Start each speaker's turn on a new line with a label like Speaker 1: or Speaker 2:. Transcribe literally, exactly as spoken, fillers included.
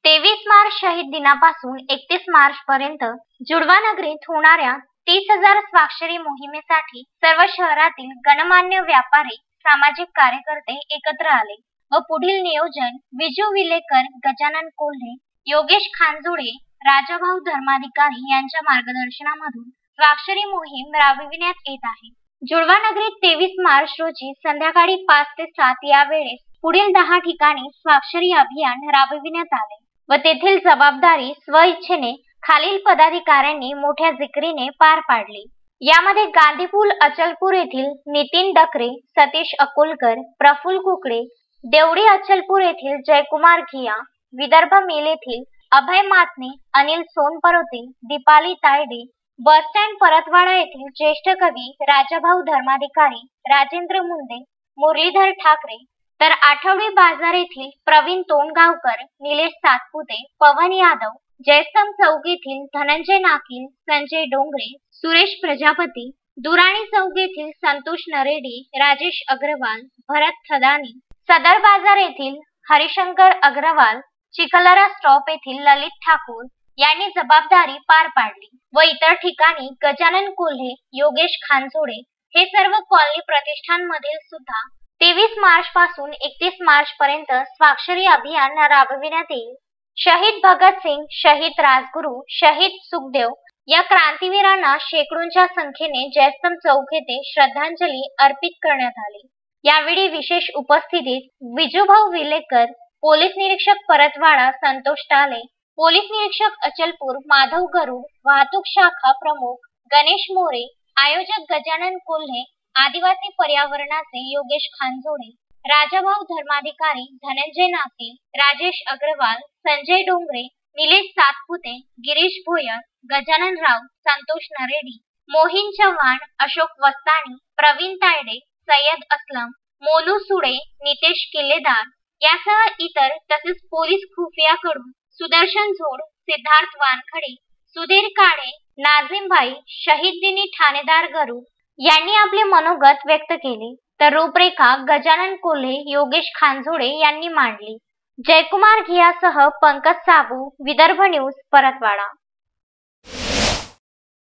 Speaker 1: तेवीस मार्च शहीद दिनापासून एकतीस मार्च पर्यंत जुळवा नगरीत होणाऱ्या तीस हजार स्वाक्षरी मोहिमेसाठी सर्व शहरातील गणमान्य व्यापारी, सामाजिक कार्यकर्ते एकत्र आले व पुढील नियोजन विजू विलेकर, गजानन कोल्हे, योगेश खानजोडे, राजाभाऊ धर्माधिकारी यांच्या मार्गदर्शनामधून स्वाक्षरी मोहीम राबविण्यात येत आहे। जुळवा नगरीत तेवीस मार्च रोजी संध्याकाळी पाच ते सात या वेळेस पुढील दहा ठिकाणी स्वाक्षरी अभियान राबविण्यात आले व तेथील जबाबदारी स्वइच्छेने खालील पदाधिकाऱ्यांनी मोठ्या जिकरीने पार पाडली। यामध्ये गांधीपूल अचलपूर येथील नितीन डकरे, सतीश अकोलकर, प्रफुल्ल कुकडे, देवडी अचलपूर येथील जयकुमार घिया, विदर्भ मिल येथील अभय मातने, अनिल सोनपरोते, दीपाली तायडे, बस स्टँड परतवाडा येथील ज्येष्ठ कवी राजाभाऊ धर्माधिकारी, राजेंद्र मुंडे, मुरलीधर ठाकरे, तर आठवडी बाजार येथील प्रवीण तोंडगावकर, निलेश सातपुते, पवन यादव, जयस्तंभ चौक येथील धनंजय नाकील, संजय डोंगरे, सुरेश प्रजापती, दुराणी चौक येथील संतोष नरेडी, राजेश अग्रवाल, भरत थदानी, सदर बाजार येथील हरिशंकर अग्रवाल, चिखलरा स्टॉप येथील ललित ठाकूर यांनी जबाबदारी पार पाडली व इतर ठिकाणी गजानन कोल्हे, योगेश खानजोडे हे सर्व कॉलनी प्रतिष्ठानमधील सुद्धा तेवीस मार्च पासून एकतीस मार्च पर्यंत स्वाक्षरी अभियान राबविण्यात येईल। शहीद भगतसिंग, शहीद राजगुरू, शहीद सुखदेव या क्रांतीवीरांना शेकडोंच्या संख्येने जयस्तंभ चौक येथे श्रद्धांजली अर्पित करण्यात आली। यावेळी विशेष उपस्थितीत विजूभाऊ विलेकर, पोलीस निरीक्षक परतवाडा संतोष टाले, पोलीस निरीक्षक अचलपूर माधव गरुड, वाहतूक शाखा प्रमुख गणेश मोरे, आयोजक गजानन कोल्हे, आदिवासी पर्यावरणाचे योगेश खानजोडे, राजाभाऊ धर्माधिकारी धनंजय नाकील, राजेश अग्रवाल, संजय डोंगरे, निलेश सातपुते, गिरीश भोयर, गजानन राव, संतोष नरेडी, मोहिन चव्हाण, अशोक वस्तानी, प्रवीण तायडे, सय्यद असलम, मोनू सुडे, नितेश किल्लेदार यासह इतर तसेच पोलीस खुफियाकडून सुदर्शन झोड, सिद्धार्थ वानखडे, सुधीर काळे, नाझिम भाई, शहीद दिनी ठाणेदार गरुड यांनी आपले मनोगत व्यक्त केले, तर रूपरेखा गजानन कोल्हे, योगेश खानजोडे यांनी मांडली। जयकुमार घियासह पंकज साबू, विदर्भ न्यूज, परतवाडा।